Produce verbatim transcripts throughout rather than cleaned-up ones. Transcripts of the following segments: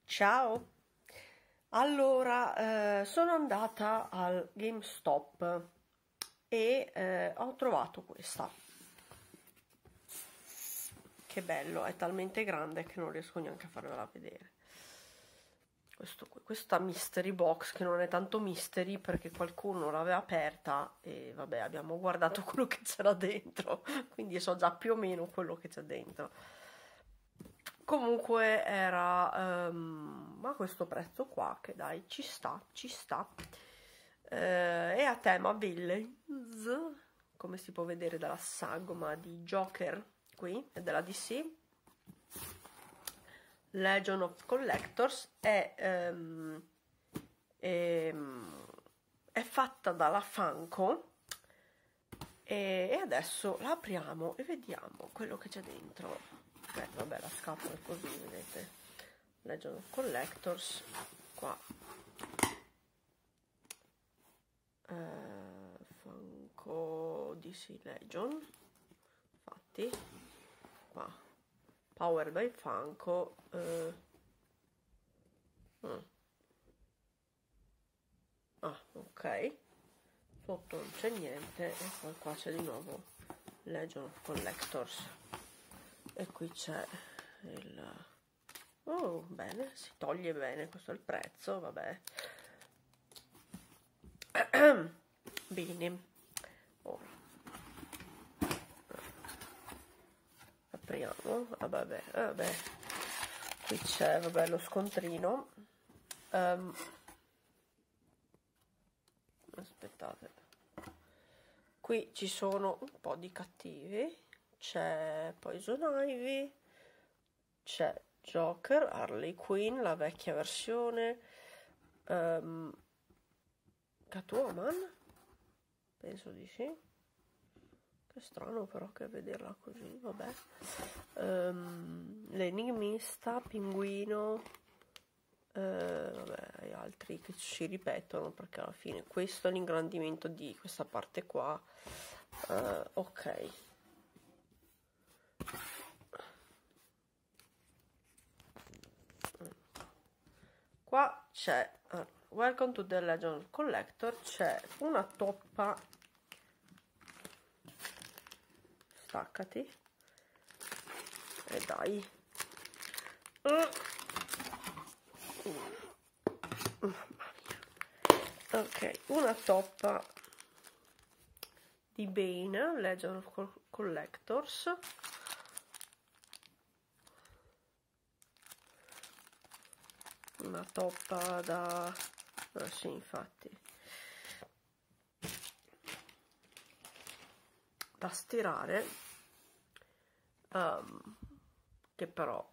Ciao! Allora, eh, sono andata al GameStop e eh, ho trovato questa. Che bello, è talmente grande che non riesco neanche a farvela vedere. Questo, questa mystery box, che non è tanto mystery perché qualcuno l'aveva aperta e vabbè, abbiamo guardato quello che c'era dentro, quindi so già più o meno quello che c'è dentro. Comunque era um, a questo prezzo qua, che dai, ci sta, ci sta. Eh, è a tema Villains, come si può vedere dalla sagoma di Joker qui, è della D C. Legion of Collectors è, um, è, è fatta dalla Funko e, e adesso la apriamo e vediamo quello che c'è dentro. Beh, vabbè, la scatola è così, vedete, Legion of Collectors, qua, eh, Funko D C Legion, infatti, qua, Powered by Funko, eh, mm. ah, ok, sotto non c'è niente, e poi qua c'è di nuovo Legion of Collectors. E qui c'è il... oh, bene, si toglie bene, questo è il prezzo, vabbè. Bene. Ora. Apriamo. Ah, vabbè, vabbè. Qui c'è, vabbè, lo scontrino. Um, aspettate. Qui ci sono un po' di cattivi. C'è Poison Ivy, c'è Joker, Harley Quinn, la vecchia versione, um, Catwoman, penso di sì, che strano però che vederla così, vabbè, um, l'enigmista, Pinguino, uh, vabbè, e altri che si ripetono perché alla fine questo è l'ingrandimento di questa parte qua, uh, ok. Qua c'è uh, Welcome to the Legion Collector, c'è una toppa, staccati e dai, uh. Uh. Ok, una toppa di Bane, Legion of Collectors, una toppa da... ah, sì, infatti, da stirare, um, che però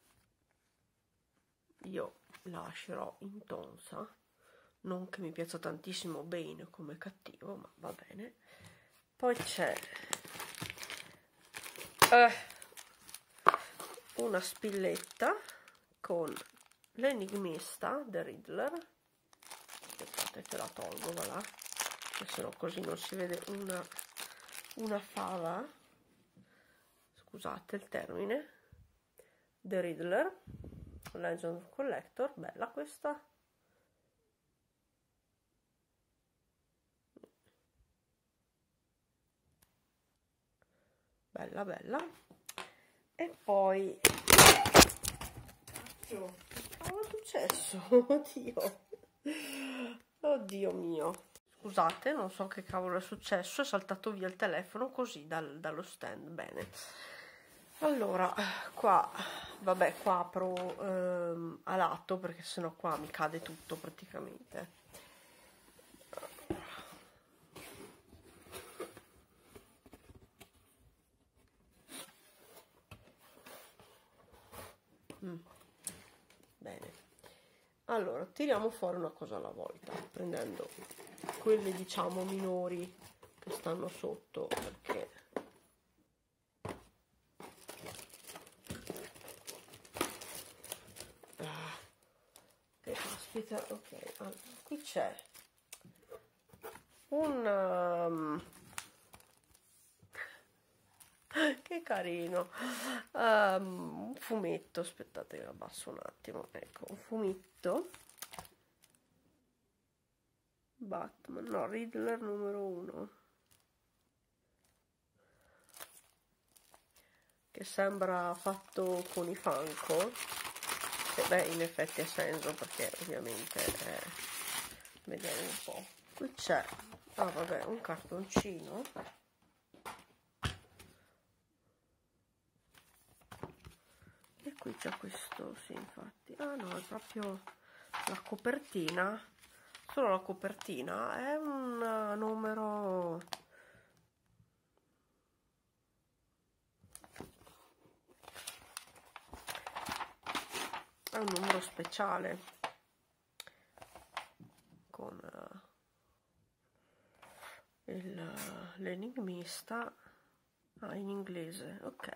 io lascerò in tonsa, non che mi piaccia tantissimo Bane come cattivo, ma va bene. Poi c'è eh, una spilletta con l'enigmista, The Riddler. Aspettate che la tolgo, va là, che se no così non si vede una, una fava, scusate il termine. The Riddler, Legion of Collector, bella questa. Bella bella. E poi cazzo, che cavolo è successo? Oddio, oddio mio, scusate, non so che cavolo è successo, è saltato via il telefono così dal, dallo stand. Bene, allora qua, vabbè, qua apro ehm, a lato perché sennò qua mi cade tutto praticamente. Mm. Bene, allora tiriamo fuori una cosa alla volta, prendendo quelle diciamo minori che stanno sotto, perché ah, che caspita. Ok, allora, qui c'è un um... Che carino. Um, un fumetto, aspettate che abbasso un attimo, ecco, un fumetto Batman, no, Riddler numero uno, che sembra fatto con i Funko, e beh, in effetti ha senso, perché ovviamente eh, vediamo un po'. Qui c'è, ah vabbè, un cartoncino, e qui c'è questo, sì, infatti, ah no, è proprio la copertina, solo la copertina, è un uh, numero, è un numero speciale con uh, l'enigmista, ah, in inglese, ok.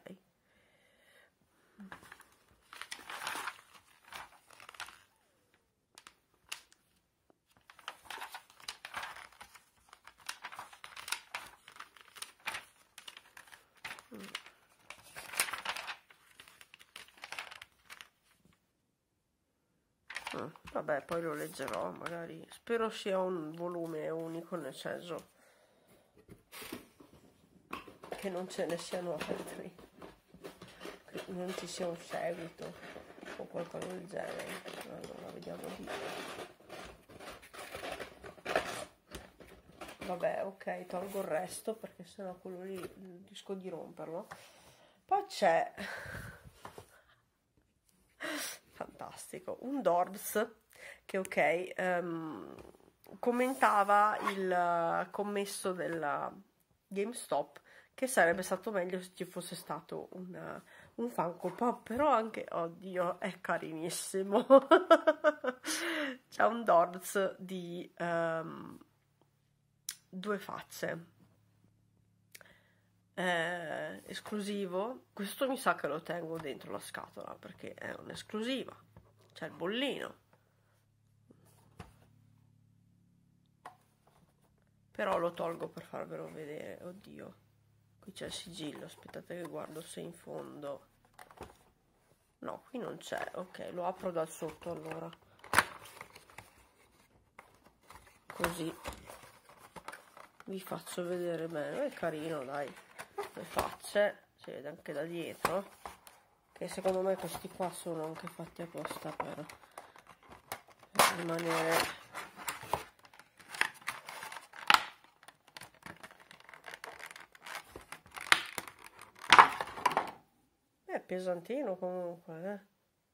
Mm, vabbè, poi lo leggerò, magari, spero sia un volume unico, nel senso che non ce ne siano altri, che non ci sia un seguito o qualcosa del genere. Allora vediamo di, vabbè, ok, tolgo il resto perché sennò quello lì rischio di romperlo. Poi c'è, fantastico, un Dorbs che, ok, um, commentava il commesso della GameStop che sarebbe stato meglio se ci fosse stato un, un Funko Pop, però anche, oddio, è carinissimo. C'è un Dorbs di um, due facce, eh, esclusivo. Questo mi sa che lo tengo dentro la scatola perché è un'esclusiva, c'è il bollino, però lo tolgo per farvelo vedere. Oddio, qui c'è il sigillo, aspettate che guardo se in fondo, no, qui non c'è, ok, lo apro dal sotto allora, così vi faccio vedere bene. È carino, dai, le facce, si vede anche da dietro, che secondo me questi qua sono anche fatti apposta per, per rimanere è pesantino comunque, eh.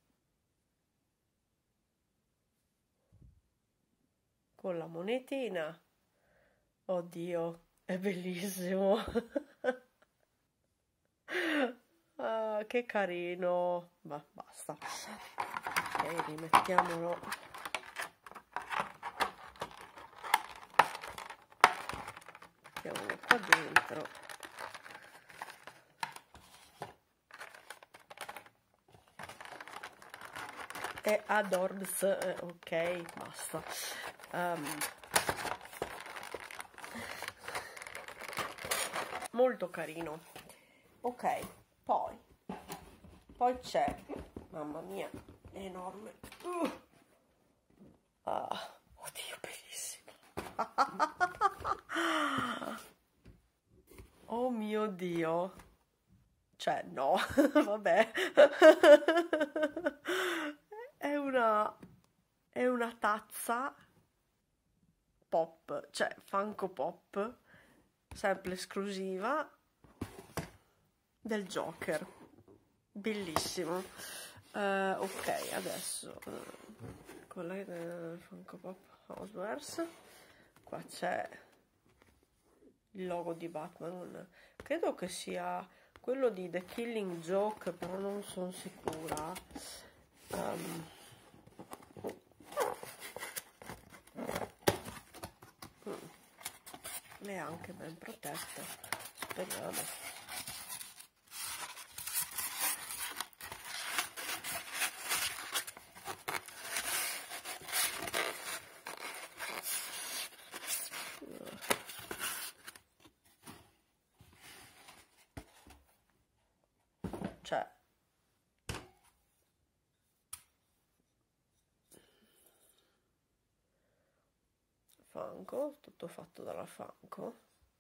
Con la monetina, oddio, è bellissimo. Ah, che carino, ma basta, ok, rimettiamolo, mettiamolo qua dentro, e Adorbs, eh, ok, basta. Um, molto carino, ok. Poi, poi c'è, mamma mia, è enorme. Uh. Ah, oddio, bellissimo. Oh mio Dio. Cioè, no, vabbè. È una, è una tazza pop, cioè Funko Pop, sempre esclusiva, del Joker, bellissimo. Uh, ok, adesso uh, con la uh, Funko Pop Housewares, qua c'è il logo di Batman, credo che sia quello di The Killing Joke, però non sono sicura. Um, è anche ben protetta, speriamo. c'è Funko, tutto fatto dalla Funko.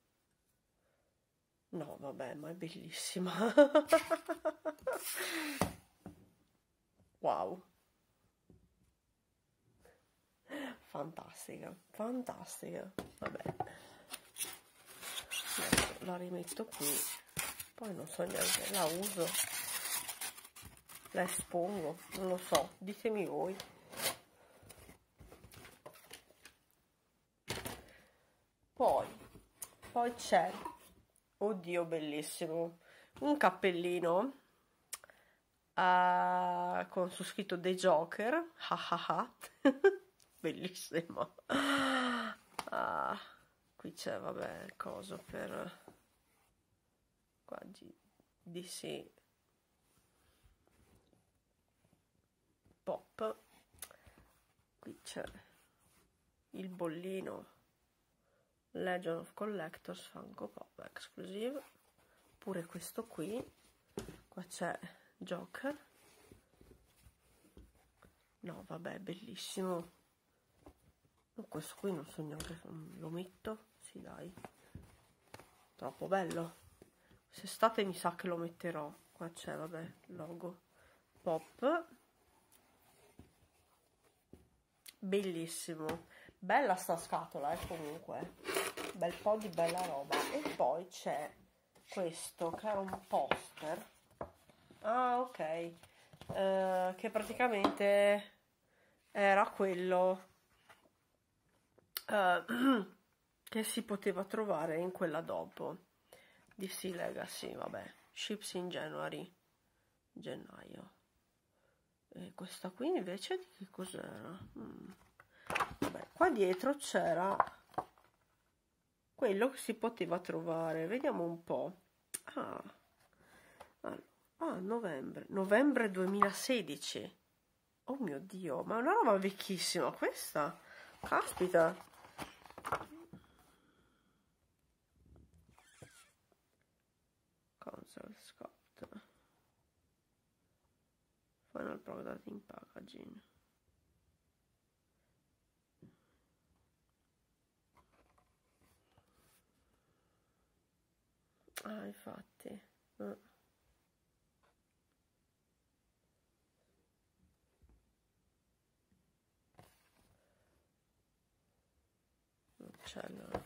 No, vabbè, ma è bellissima. Wow. Fantastica, fantastica. Vabbè. Adesso la rimetto qui. Poi non so neanche, la uso. La espongo, non lo so, ditemi voi. Poi, poi c'è, oddio bellissimo, un cappellino uh, con su scritto The Joker, ah ah ah, bellissimo. Ah, qui c'è, vabbè, il coso per, qua D C Pop, qui c'è il bollino Legend of Collectors Funko Pop Exclusive, pure questo qui, qua c'è Joker, no vabbè bellissimo, questo qui non so neanche, lo metto, sì dai, troppo bello, quest'estate mi sa che lo metterò, qua c'è vabbè logo Pop, bellissimo, bella sta scatola eh, comunque, bel po' di bella roba. E poi c'è questo che era un poster, ah ok, eh, che praticamente era quello eh, che si poteva trovare in quella dopo, D C Legacy, vabbè, ships in January, gennaio. E questa qui invece di che cos'era? Mm. Vabbè, qua dietro c'era quello che si poteva trovare, vediamo un po'. Ah, ah novembre, novembre duemilasedici. Oh mio Dio, ma è una roba vecchissima questa, caspita. Console Scott, Final Product in Packaging. Ah, infatti. Eh. Non c'è la...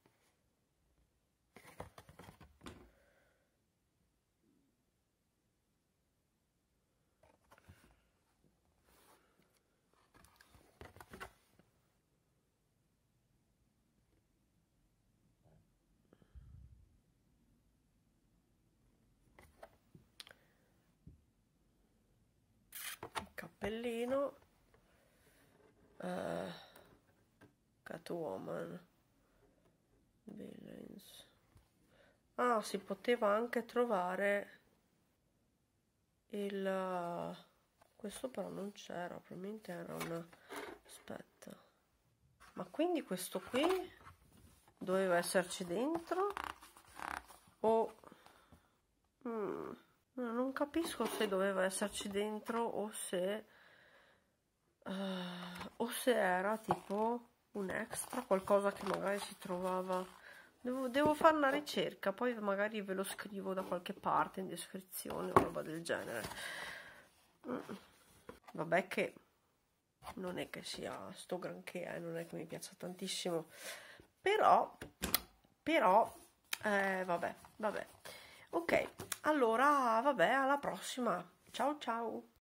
cappellino, uh, Catwoman, Villains. Ah, si poteva anche trovare il... questo però non c'era, probabilmente era un... aspetta, ma quindi questo qui doveva esserci dentro o... Mm. No, non capisco se doveva esserci dentro o se uh, o se era tipo un extra, qualcosa che magari si trovava. Devo, devo fare una ricerca, poi magari ve lo scrivo da qualche parte in descrizione o roba del genere. Mm. Vabbè che non è che sia sto granché, eh, non è che mi piaccia tantissimo, però però eh, vabbè vabbè ok, allora vabbè, alla prossima, ciao ciao.